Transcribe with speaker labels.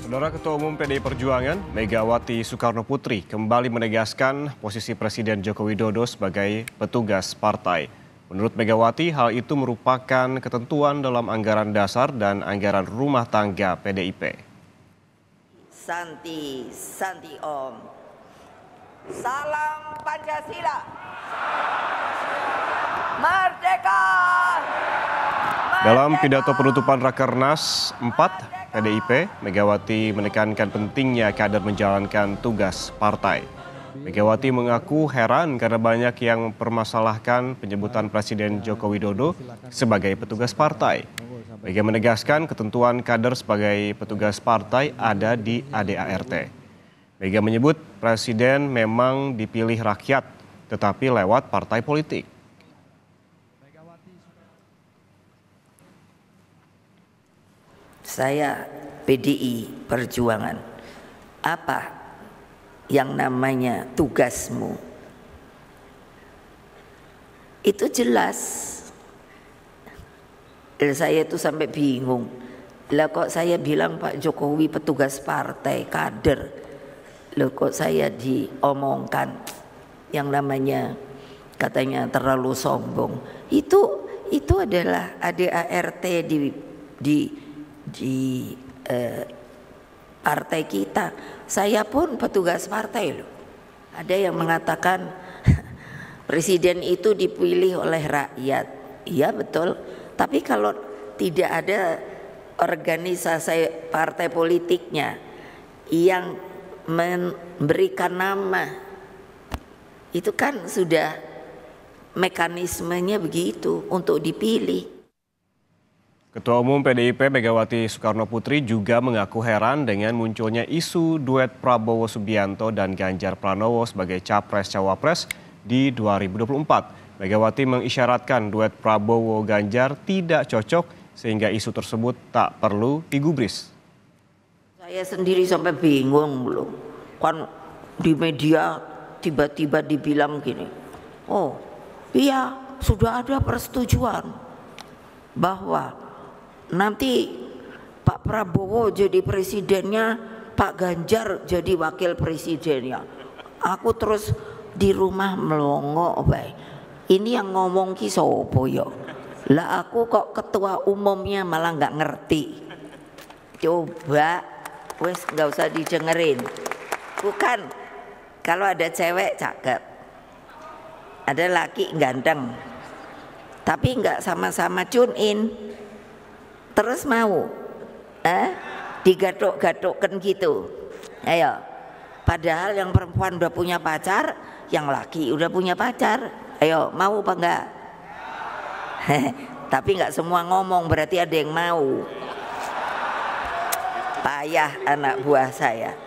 Speaker 1: Saudara Ketua Umum PDI Perjuangan, Megawati Soekarnoputri, kembali menegaskan posisi Presiden Joko Widodo sebagai petugas partai. Menurut Megawati, hal itu merupakan ketentuan dalam anggaran dasar dan anggaran rumah tangga PDIP.
Speaker 2: Santi Om. Salam Pancasila. Merdeka.
Speaker 1: Dalam pidato penutupan Rakernas 4 PDIP, Megawati menekankan pentingnya kader menjalankan tugas partai. Megawati mengaku heran karena banyak yang mempermasalahkan penyebutan Presiden Joko Widodo sebagai petugas partai. Mega menegaskan ketentuan kader sebagai petugas partai ada di ADART. Mega menyebut Presiden memang dipilih rakyat, tetapi lewat partai politik.
Speaker 2: Saya PDI Perjuangan. Apa yang namanya tugasmu? Itu jelas. Saya itu sampai bingung. Lah kok saya bilang Pak Jokowi petugas partai, kader. Loh kok saya diomongkan yang namanya katanya terlalu sombong. Itu adalah ADART di partai kita. Saya pun petugas partai loh. Ada yang mengatakan presiden itu dipilih oleh rakyat. Iya betul. Tapi kalau tidak ada organisasi partai politiknya yang memberikan nama, itu kan sudah mekanismenya begitu untuk dipilih.
Speaker 1: Ketua Umum PDIP Megawati Soekarnoputri juga mengaku heran dengan munculnya isu duet Prabowo Subianto dan Ganjar Pranowo sebagai Capres-Cawapres di 2024. Megawati mengisyaratkan duet Prabowo-Ganjar tidak cocok sehingga isu tersebut tak perlu digubris.
Speaker 2: Saya sendiri sampai bingung loh. Kan di media tiba-tiba dibilang gini, oh iya sudah ada persetujuan bahwa nanti Pak Prabowo jadi presidennya, Pak Ganjar jadi wakil presidennya. Aku terus di rumah melongo, baik. Ini yang ngomong ki sopo yo. Lah aku kok ketua umumnya malah nggak ngerti. Coba, wes nggak usah didengerin. Bukan, kalau ada cewek cakep, ada laki ganteng, tapi nggak sama-sama tune in. Terus mau digadok-gadokkan gitu. Ayo. Padahal yang perempuan udah punya pacar, yang laki udah punya pacar. Ayo, mau apa enggak? Tapi enggak semua ngomong, berarti ada yang mau. Payah anak buah saya.